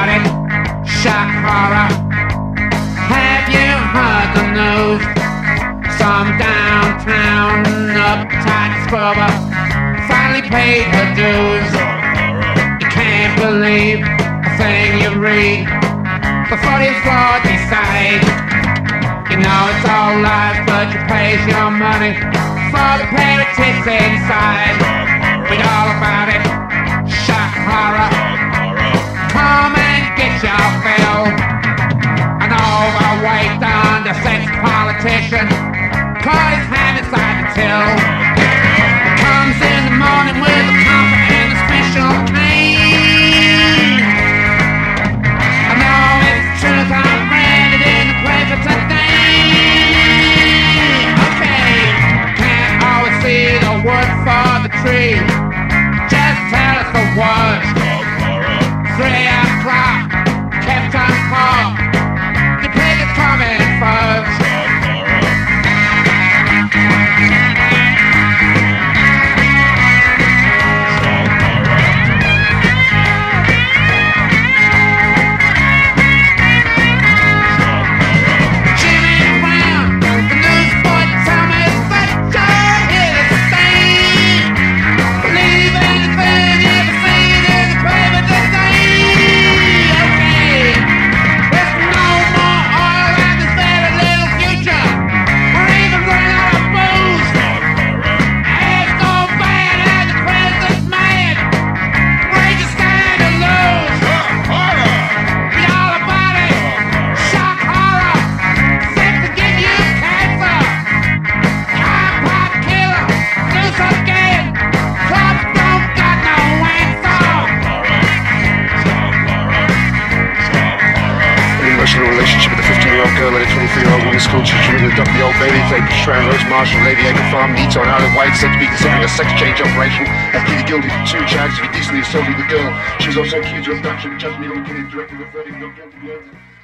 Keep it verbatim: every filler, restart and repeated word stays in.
about it? Shock horror. Have you heard the news? Some downtown uptight scrubber finally paid her dues. You can't believe a thing you read before the floor decides. You know it's all lies, but you pay your money for the pair of tits inside. Read all about it. Shock horror. Come and get your fill. An overweight, undersexed politician caught his hand inside the till. Comes in the morning with a comfort and a special cane. I know it's the truth, I'm branded in the pleasure today. Okay, can't always see the wood for the tree. Just tell us the words. Three o'clock, kept on call. The pig is coming first. Relationship with a fifteen-year-old girl and a twenty-three-year-old woman school teacher in the W Old Bailey, Fake Strand, Rose Marshall, Lady Acre Farm, Neats on Island White, said to be considering a sex change operation, has pleaded guilty to two charges of indecently assaulting the girl. She was also accused of abduction, judgment on killing directly referring not guilty.